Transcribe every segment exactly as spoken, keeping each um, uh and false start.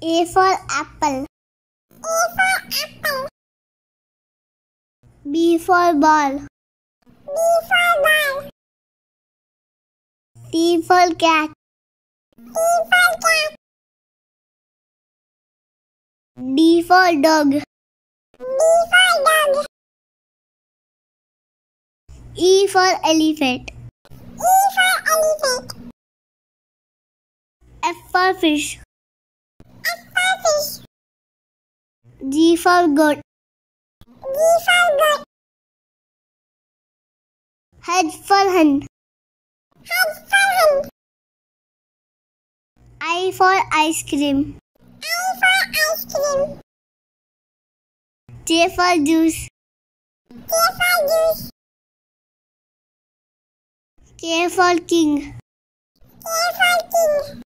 A for apple. A for apple. B for ball. B for ball. C for cat. C for cat. D for dog. D for dog. E for elephant. E for elephant. F for fish. F for fish. G for goat. G for goat. H for hen. H for hen. I for ice cream. I for ice cream. J for juice. J for juice. K for king. K for king.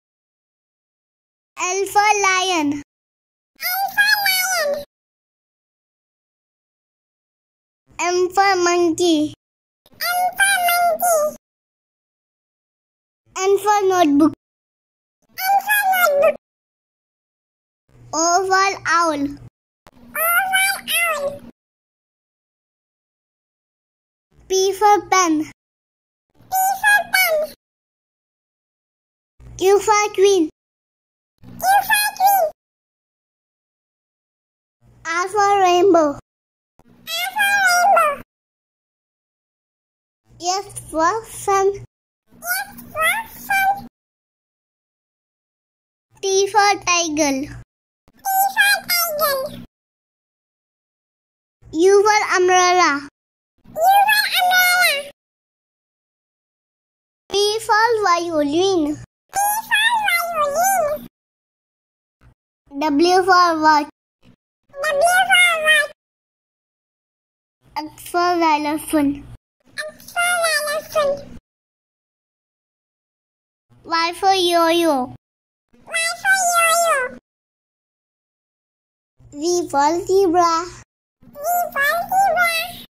L for lion. L for lion. M for monkey. M for monkey. N for notebook. N for notebook. O for owl. O for owl. P for pen. P for pen. Q for queen. Q for queen. R for rainbow. R for rainbow. S for sun. S for sun. T for tiger. T for tiger. U for umbrella. U for umbrella. V for violin. V for violin. W for watch. W for watch. X for xylophone. X for xylophone. Y for yo-yo. Y for yo-yo. Z for zebra. Z for zebra.